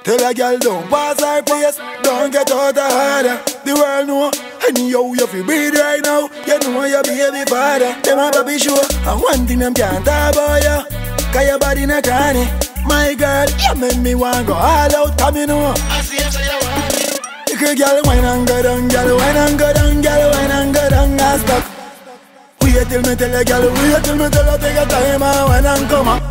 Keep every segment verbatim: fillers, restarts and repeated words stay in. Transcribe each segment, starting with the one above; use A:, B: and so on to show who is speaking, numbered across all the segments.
A: Tell a girl don't pass her place, don't get out of order. The world know, anyhow you feel breathe right now. You know your baby father. Them a baby sure, and one thing them can't talk about you, cause your body not cranny. My girl, you make me want go all out, come you know. I see you say you want me. Little girl, wine and go down, girl, wine and go down, girl, wine and go down, and stop. Wait till me tell a girl, wait till me tell her take a time and wine and come up.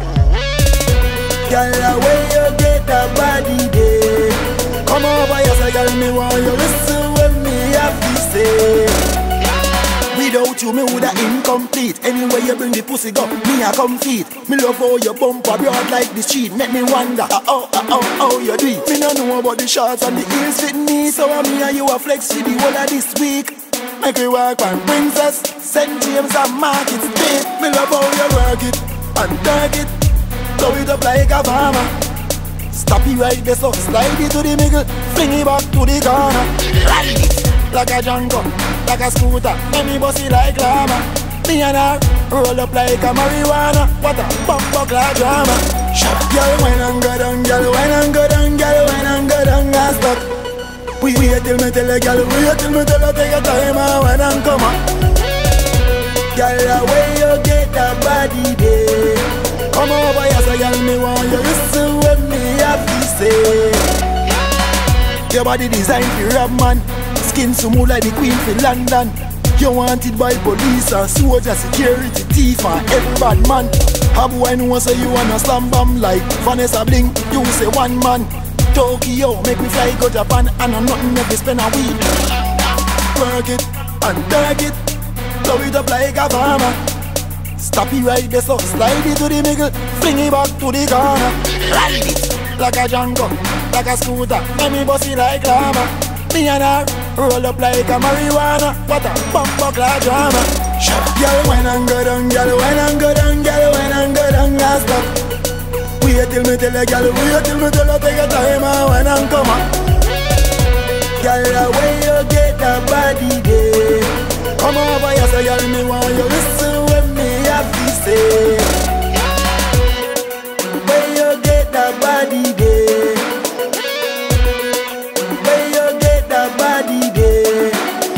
A: Girl, where you get that body day? Come over here, so girl, me want you listen when me have to say. Without you, me woulda incomplete. Anyway you bring the pussy go, me a complete. Me love how your bumper broad like the street. Make me wonder, uh, oh, uh, oh, how you do it. Me no know about the shorts and the heels fit me. So uh, me and you a flex for the whole of this week. Make me work on Princess, Saint James and Market Street. Me love how you work it and dark it. Throw it up like a farmer. Stop it right there, so slide it to the middle, fling it back to the corner. Ride it like a Django, like a scooter. Make me bust it like llama. Me and her roll up like a marijuana. What a bump buck like drama. Shut girl, wine and go down, girl, wine and go down, girl, wine and go down, and stop. We wait till me tell a girl, wait till me tell her take a time and wine and come on. Girl, where you get that body day? Come over here, so girl, me want you listen when me have to say. Your body designed for rap man, skin smooth like the queen for London. You wanted by police and soldier, security, thief and every bad man. How boy know say you wanna slam bam like Vanessa Bling? You say one man. Tokyo make me fly go Japan, and I'm nothing if you spend a week. Work it and dark it, blow it up like a farmer. Stop it right there, so slide it to the middle, fling it back to the corner. Ride it like a Django, like a scooter. Make me bust it like llama. Me and her roll up like a marijuana. What a bump buck like drama. Shut up, girl, wine and go down, girl, wine and go down, girl, wine and go down, and stop. Wait till me tell a girl, wait till me tell her take a time and wine and come on. Girl, where you get that body day? Come over here, so girl, me want you listen when me have to say. Where you get that body day? Where you get that body day?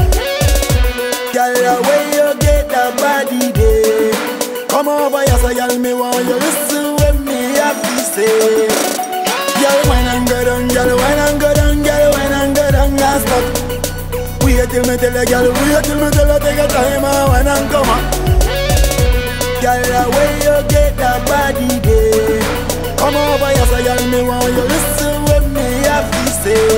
A: Girl, where you get that body day? Come over here, so girl, me want you listen when me have to say. Girl, wine and go down, girl, wine and go down, girl, wine and go down, and stop. Wait till me tell a girl, wait till me tell her take a time and wine and come on. Girl, where you get that body day? Come over here, so girl, me want you listen when me have to say.